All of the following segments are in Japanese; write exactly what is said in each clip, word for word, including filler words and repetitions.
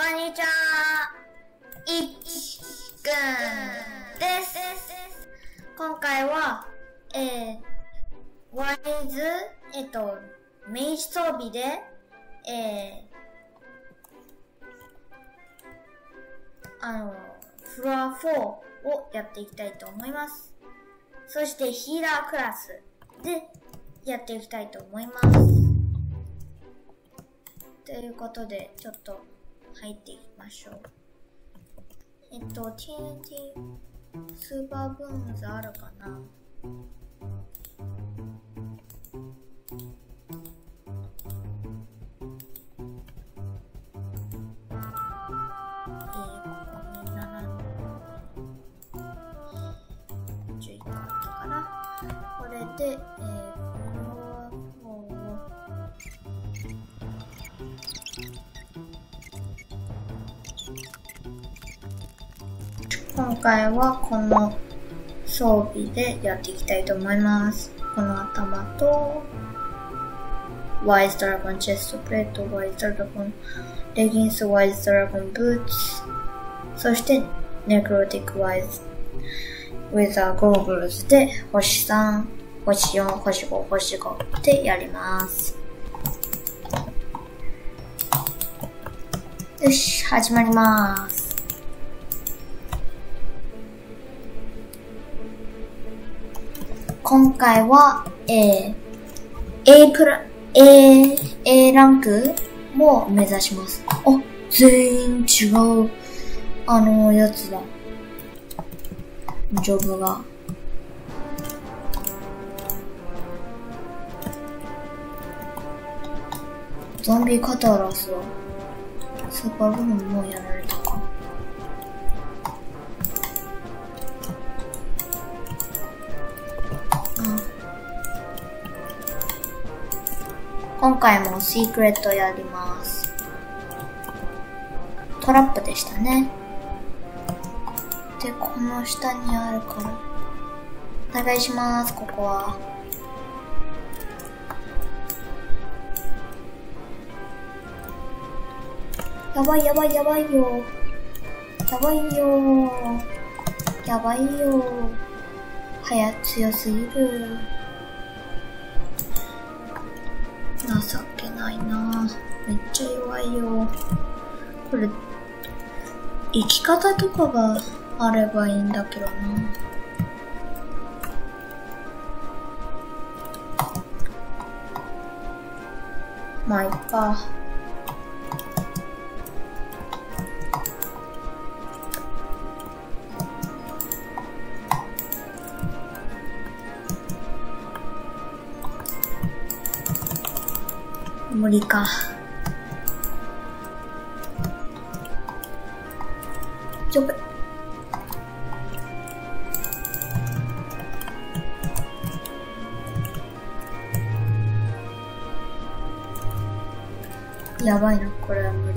こんにちは。いちくんです。今回は、えー、ワイズ、えっと、メイン装備で、えー、あの、フロアフォーをやっていきたいと思います。そしてヒーラークラスでやっていきたいと思います。ということで、ちょっと入っていきましょう。えっと、ティーエヌティー スーパーブームズあるかな？で、えー、フロアフォーを今回はこの装備でやっていきたいと思います。この頭とワイズドラゴンチェストプレート、ワイズドラゴンレギンス、ワイズドラゴンブーツ、そしてネクロティックワイズウィザーゴーグルズで星さん、星よん、星ご、星ごってやります。よし、始まります。今回は、えー、A プラ、A、A ランクも目指します。あ、全員違う、あのやつだ。ジョブが。ゾンビカタラスはスーパーブームもうやられたか。うん、今回もシークレットやります。トラップでしたね。で、この下にあるからお願いします。ここはやばいやばいやばいよ。やばいよ。やばいよ。はや、強すぎる。情けないな。めっちゃ弱いよ。これ、生き方とかがあればいいんだけどな。まあ、いっか。無理か。ちょっと。やばいな、これは無理。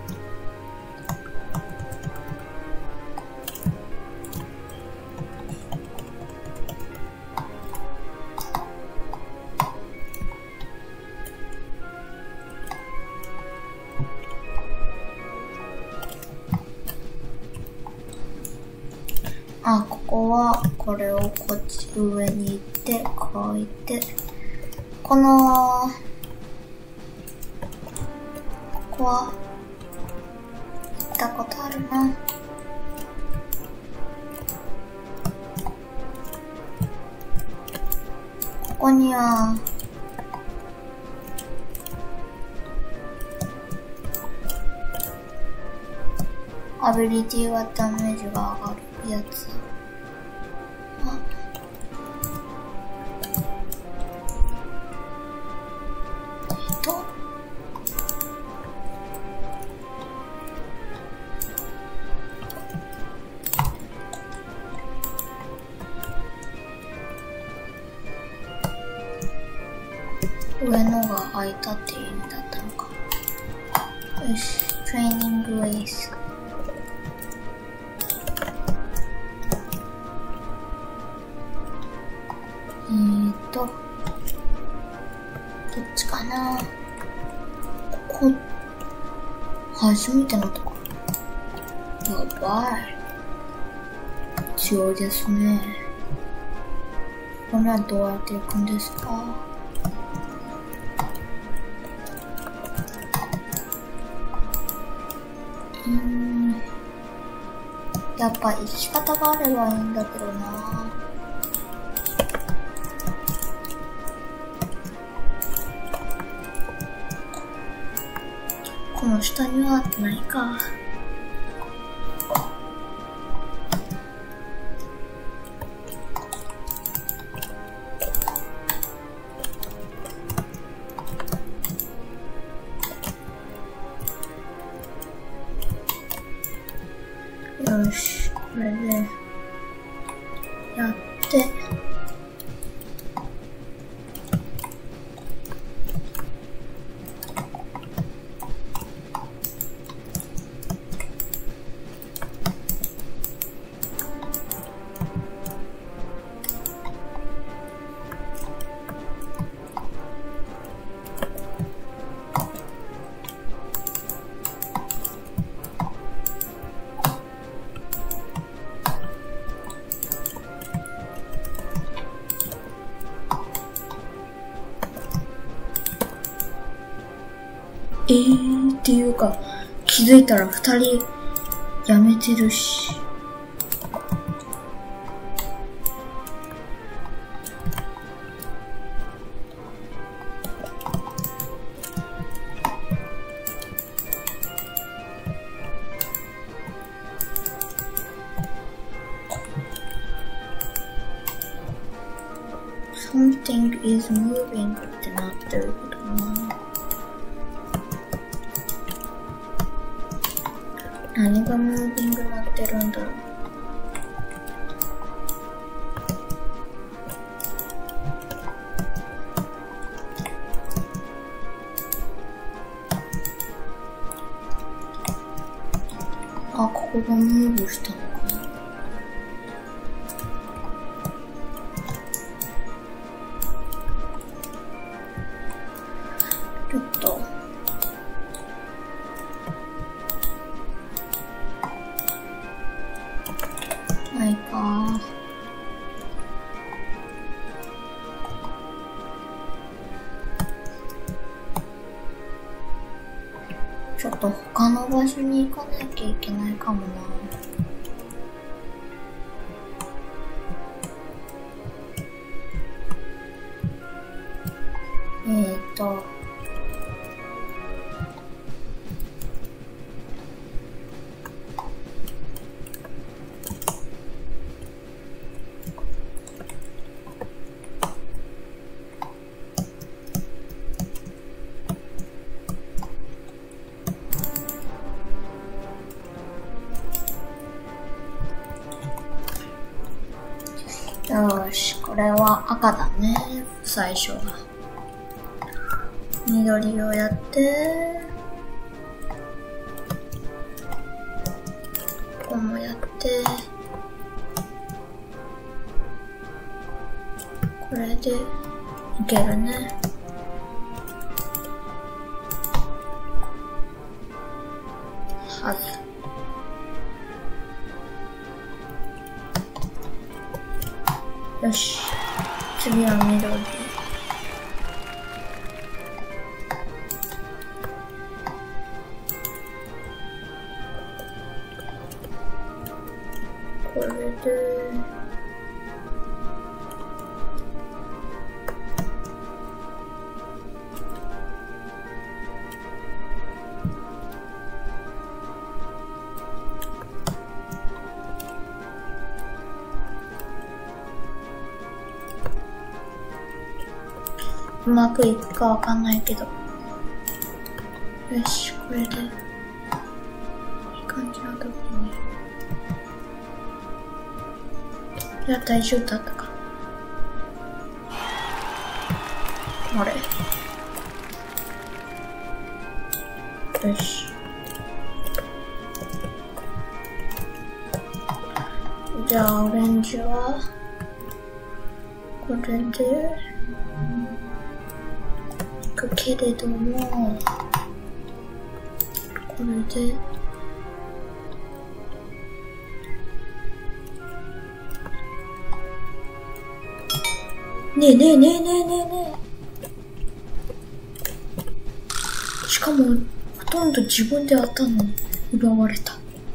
あ、ここは、これをこっち上に行って、こう行って、この、ここは、行ったことあるな。ここには、アビリティはダメージが上がるやつ。あ、えっと上のが開いたっていう意味だったのか。よし、トレーニングウェイス。えーと、どっちかな。ここ、初めてのところ。 やばい。強いですね。これはどうやっていくんですか？うーん。やっぱ生き方があればいいんだけどな。この下にはないか。よし、これでやってえーっていうか、気づいたら二人辞めてるし。Something is moving ってなってるけどな。何がムービングなってるんだろう。あ、ここがムーブしたのかな。ちょっとないか。ちょっと他の場所に行かなきゃいけないかもな。えーとよーし、これは赤だね、最初は。緑をやって、ここもやって、これでいけるね。はず。よし、次は緑。これでうまくいくかわかんないけど。よし、これで、いい感じの時に。いや、大丈夫だったか。あれ。よし。じゃあ、オレンジは、これで、けれども、これで、 ねえねえねえねえねえねえ。しかも、ほとんど自分であったのに奪われた。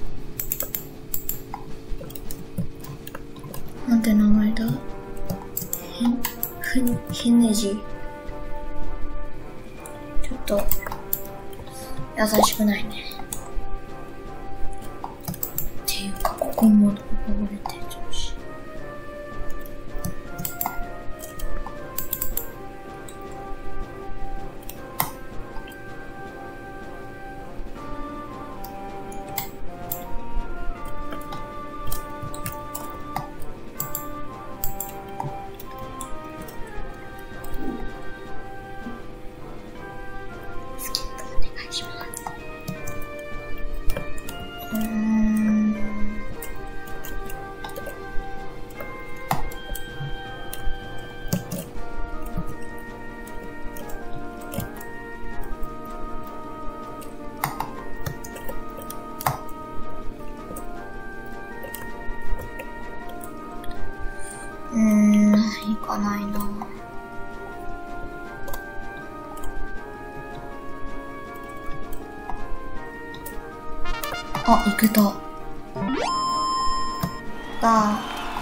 なんて名前だ？へん、ふん、へんねじ。ちょっと、優しくないね。っていうか、ここも奪われてるし。うーん、いかないな。あ、いけた。だ。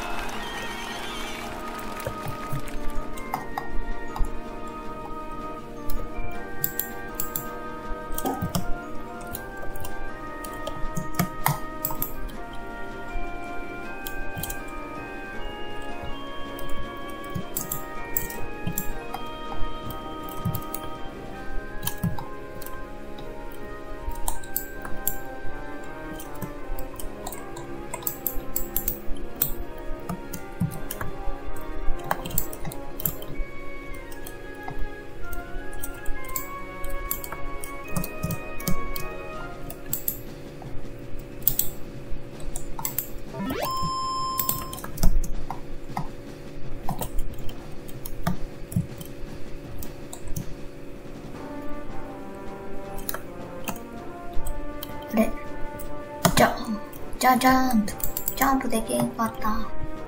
あれ？じゃ、じゃ、ジャンプ。ジャンプできんかった。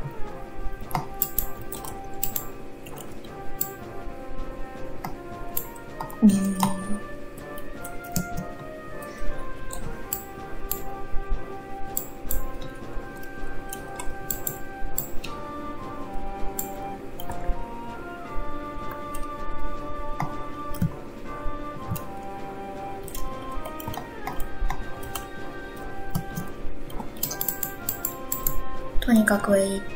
うん。とにかく上行って、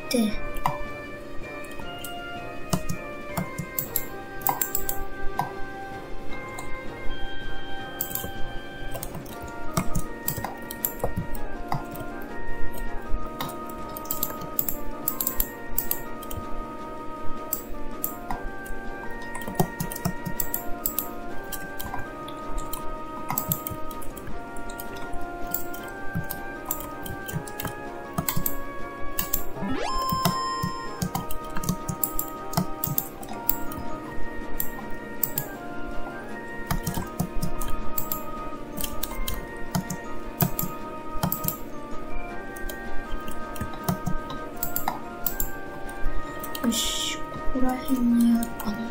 よし、ここら辺にあるかな。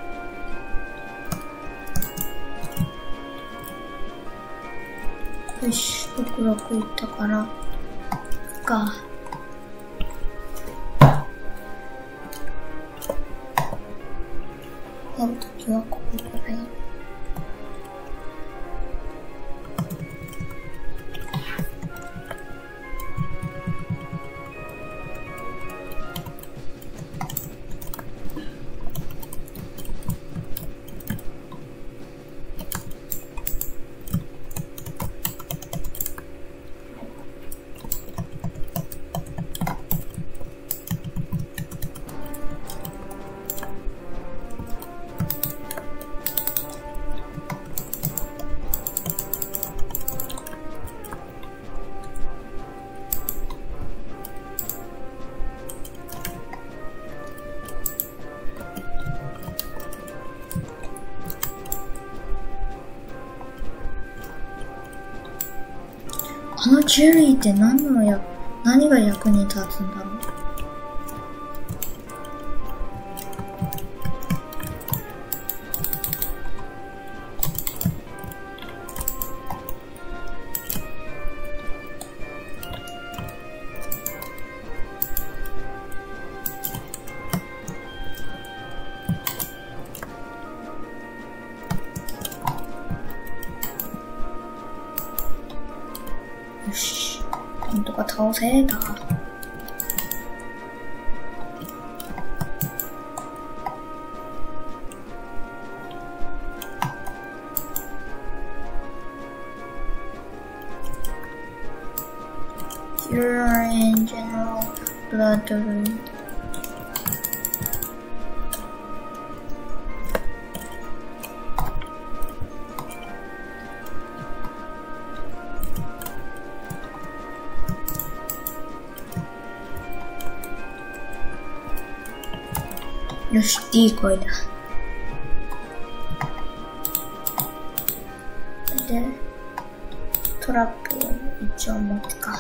よし、ろくろくいったから、行くか。やるときはここくらい。あのジュリーって何のや、何が役に立つんだろう。 よし。なんとか倒せた。You're in general blood room. よし、いい声だ。で、トラップを一応持つか。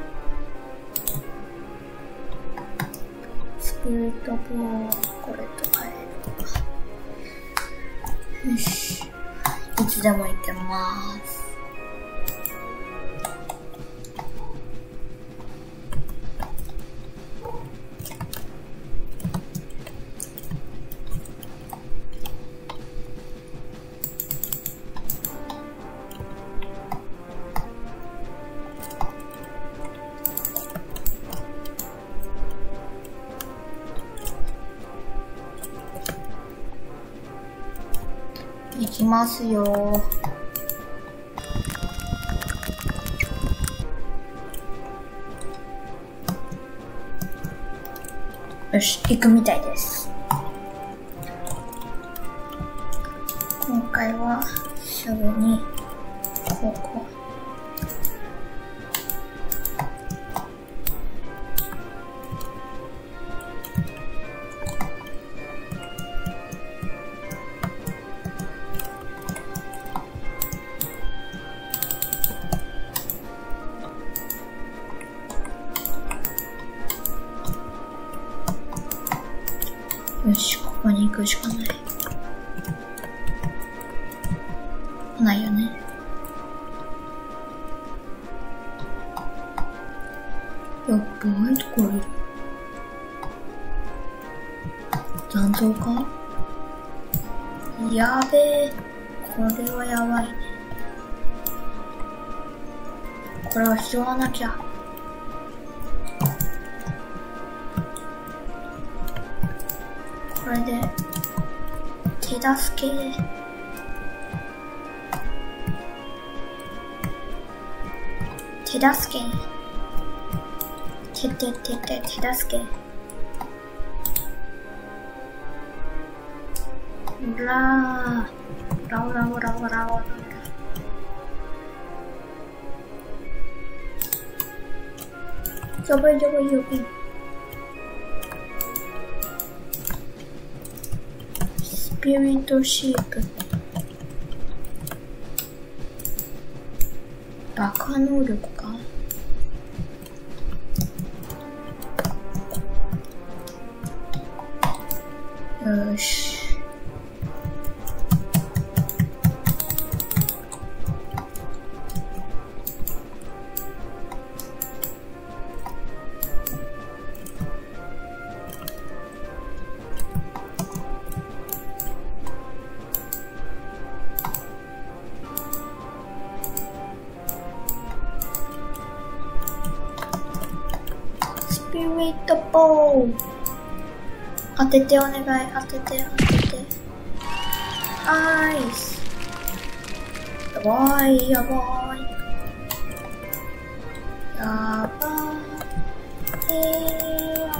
スピリットボーこれと変えるか。よし。いつでもいけます。いきますよ。よし、行くみたいです。今回はすぐにここ。よし、ここに行くしかない。ないよね。やっばいところいる。残像か？やべえ。これはやばいね。これは拾わなきゃ。これで手助け。手助け。手手手手手助け。ラーラオラオラオラオラ。やばいやばいやばい。スピリットシープ。爆破能力か。よし。スピリットボール。当ててお願い、当てて、当てて。アイス。やばい、やばい。やばい。や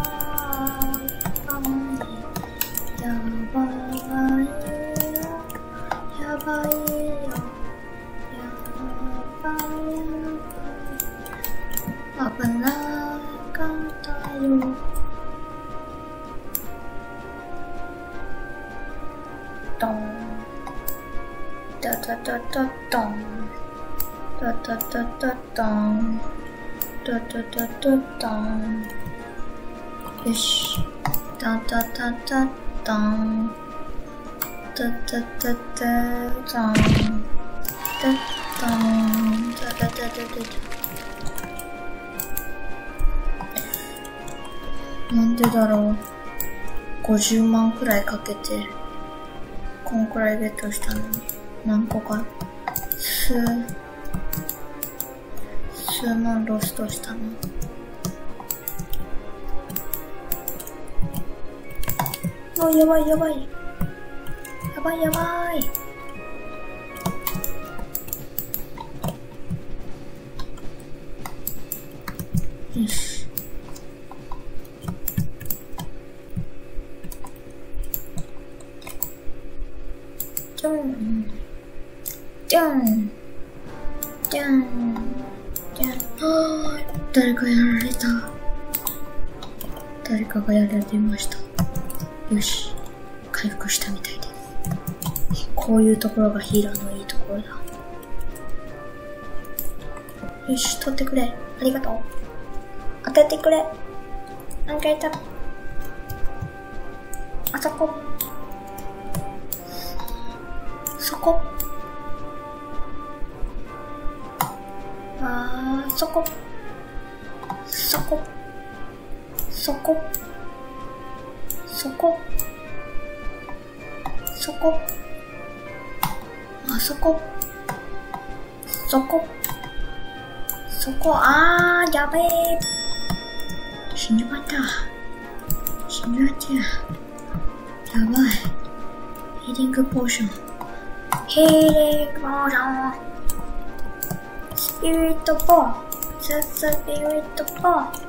ばい。やばい。やばいよ。やばい。危なかったよ。ドン。ダダダダドン。ダダダダドン。ダダダダドン。よし。ダダダダドン。ダダダダドン。ダドン。ダダダダダドン。なんでだろう。ごじゅうまんくらいかけて。こんくらいゲットしたのに何個かすす数万ロストしたな。お、やばいやばい。やばいやばい。よし。じゃん。じゃん。じゃん。じゃん。はぁ、誰かやられた。誰かがやられました。よし。回復したみたいです。こういうところがヒーラーのいいところだ。よし、取ってくれ。ありがとう。当ててくれ。なんかいた。あそこ。そこ。あー、そこ。そこ。そこ。そこ。そこ。あそこ。そこ。そこ。あー、やべえ。死んじまった。死んじまった。やばい。ヒーリングポーション。ヒーリングポーション。スピリットポー。ススピリットポー。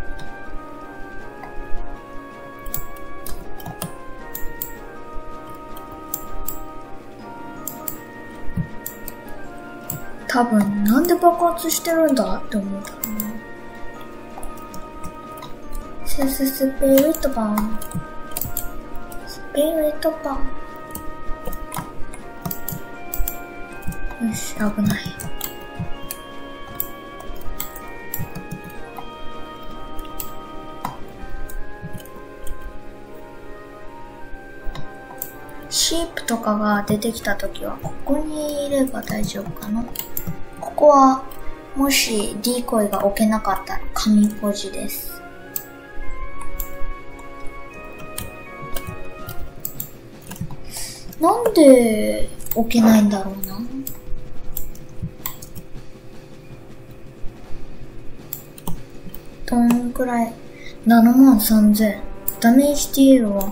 多分、なんで爆発してるんだって思ったのね。スススピリットポー。スピリットポー。よし、危ない。シープとかが出てきたときは、ここにいれば大丈夫かな。ここは、もしディーコイが置けなかったら神ポジです。なんで置けないんだろうな。どんくらい ?ななまんさんぜん。ダメージ ティーエル は、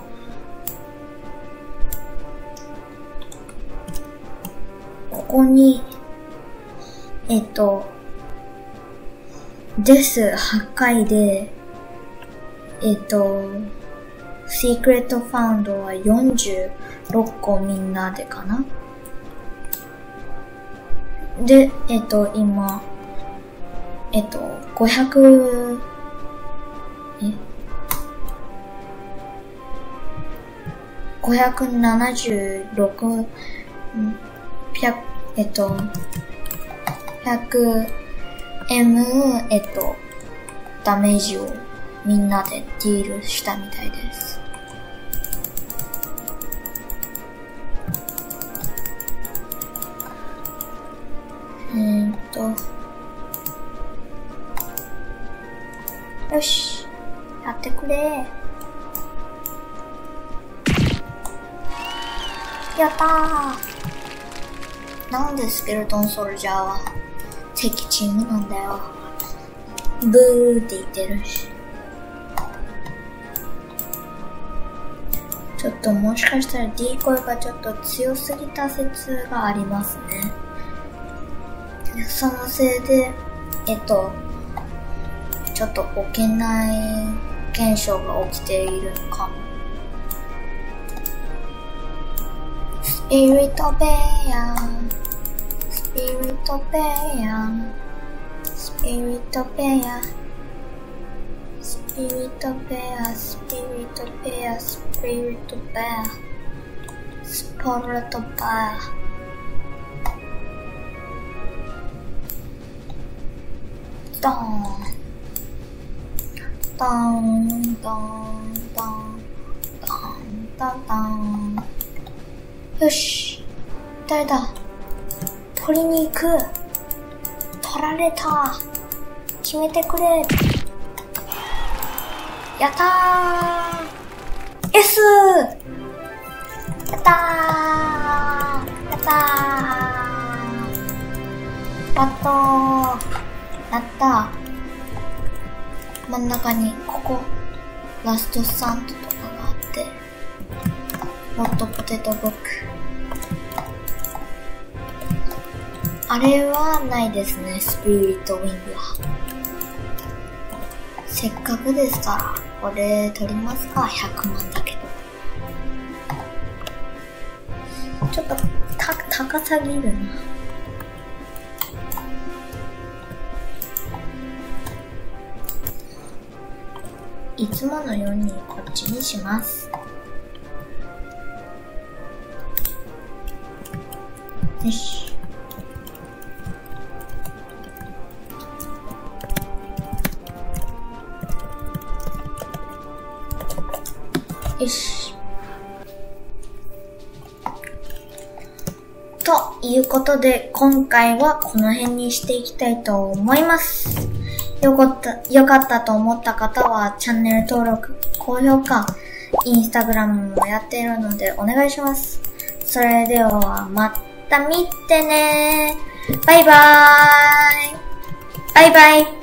ここに、えっと、デスはちかいで、えっと、シークレットファウンドはよんじゅうろっこみんなでかな。で、えっと、今、えっと、ごひゃく、えごひゃくななじゅうろく、ひゃく、えっと、ひゃくエム、えっと、ダメージをみんなでディールしたみたいです。えーっと、よし、やってくれ。やったー。なんでスケルトンソルジャーは敵チームなんだよ。ブーって言ってるし。ちょっともしかしたら D コイがちょっと強すぎた説がありますね。そのせいで、えっと、ちょっと置けない現象が起きているのかも。スピリットベア、スピリットベア、スピリットベア、スピリットベア、スピリットベア、スピリットベア、スピリットベア。ドーン、ドーン、ドーン、ドーン、ドーン、ドーン、ドーン。よし、誰だ。取りに行く。取られた。決めてくれ。やったー。S。やったー。やったー。やっとー。 やったー。真ん中にここラストスタンドとかがあって、ホットポテトブック。あれはないですね、スピリットウィングは。せっかくでしたらこれ取りますか。ひゃくまんだけどちょっとた高すぎるな。いつものようにこっちにします。よし。よし。ということで、今回はこの辺にしていきたいと思います。よかった、よかったと思った方はチャンネル登録、高評価、インスタグラムもやっているのでお願いします。それではまた見てねー。バイバーイ。バイバイ。